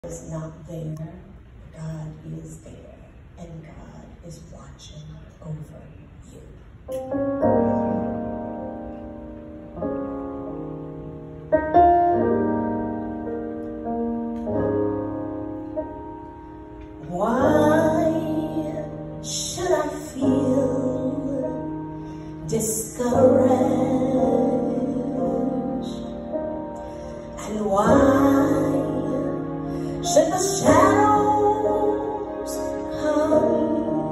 is not there, God is there, and God is watching over you. Why should I feel discouraged? And why should the shadows come?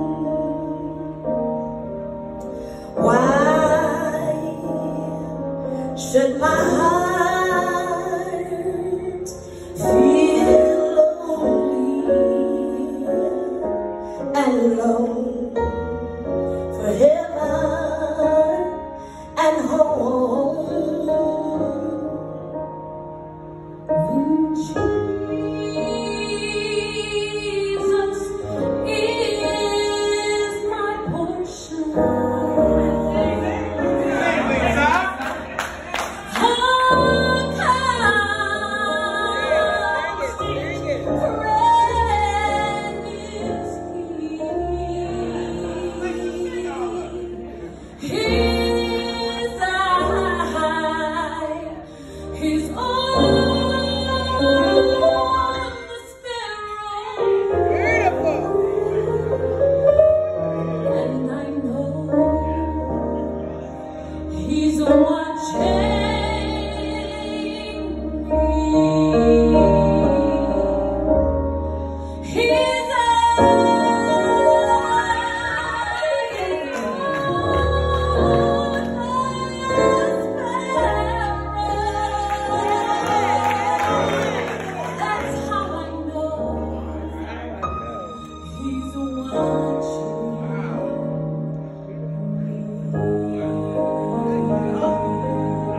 Why should my heart feel lonely and alone for heaven and home? Jesus is my portion. He's on the Sparrow, and I know He's watching me. He's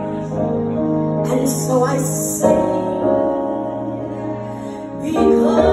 and so I sing because